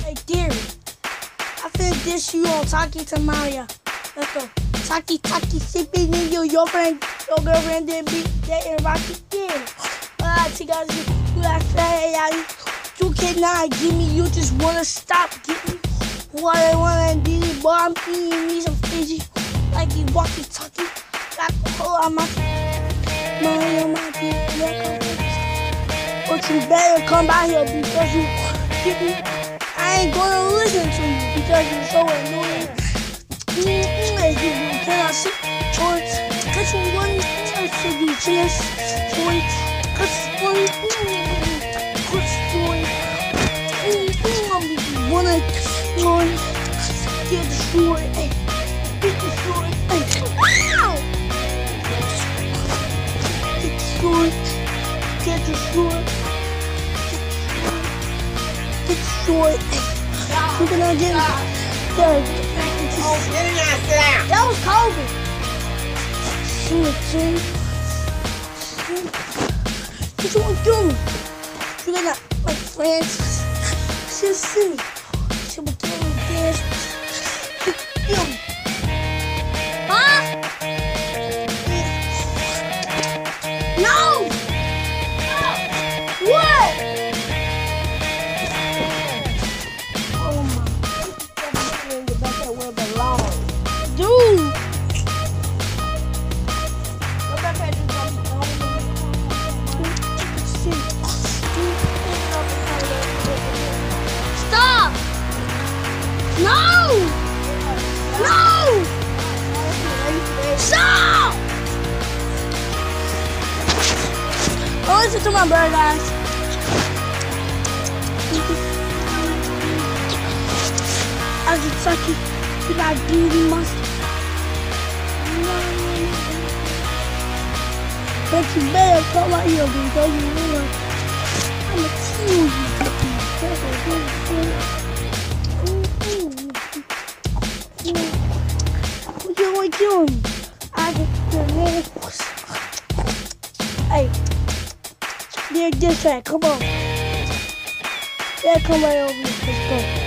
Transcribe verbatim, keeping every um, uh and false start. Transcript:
Hey, Gary, I finna dish you on Taki Tamaria. Let's go. Taki Taki sipping in your your friend, your girlfriend didn't beat that and Rocky. Yeah. Ah, you guys, you got say, you cannot give me. You just wanna stop getting me. What I wanna do, boy, I'm eating me some fishy. Like you walkie talkie. Got the whole on my money on my feet. But you better come by here because you get me. I ain't gonna listen to you because you're so annoying. Mm-hmm, you cannot sit shorts. Cause you want to do chance. Shorts. Cause you want to cause you wanna short. Get the short. Get the short. Ow! Get the short. Get the short. Get the short. You're gonna get there. Oh, get in there, sit down. That was COVID. Shit, Jim. What you want to do? You're gonna, my friends. Just see me. She will give me this. Yo. Huh? No! What? Oh my. Back there where it belongs. Dude! Go back there, dude. Stop! No! No! Stop! Oh, listen to my bird, guys. As it's sucky, you got beauty must. But you better come out here because you know I'm a kill you. What you want to do? I just the nails. Hey, there's this track. Come on. Yeah, come right over here. Let's go.